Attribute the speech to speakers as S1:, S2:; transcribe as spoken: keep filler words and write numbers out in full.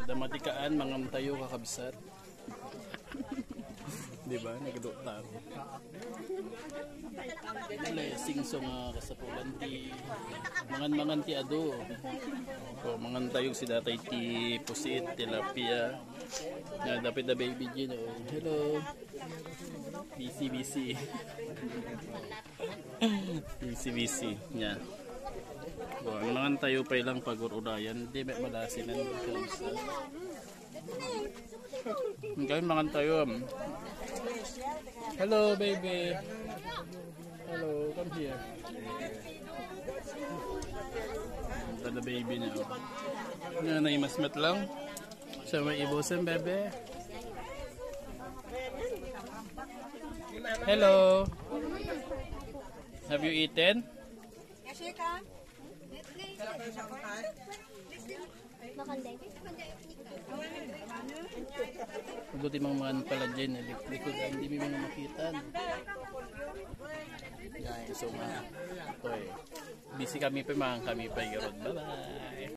S1: damatikaan mga tayo kakabsat. Di ba? Nagdutang. Blessing sa mga kasapulan ti mangan-mangan ti ado. O mangan tayo si datay ti pusit, tilapia. Na dapat na baby Gino. Hello. Busy busy. busy busy. Nya. Bo, mangan tayo pa ilang pagurudayan. Di ba malasinan kalisa. Ngayon mangan tayo. Hello baby. Hello, come here. Ito na baby na. Yan na imasmat lang. Siya may ibusan bebe. Hello. Have you eaten? Buti mga mga pala dyan, likod hindi mo mga makita. Guys, so mga ito eh. Busy kami pa mga kami pa yun. Bye bye!